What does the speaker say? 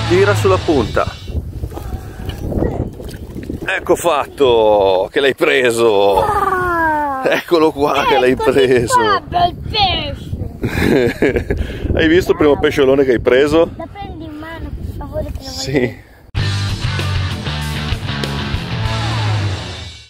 Tira sulla punta. Ecco fatto, che l'hai preso. Eccolo qua che l'hai preso. Il pesce. Hai visto il primo pesciolone che hai preso? La prendi in mano, per favore, che lo voglio Sì.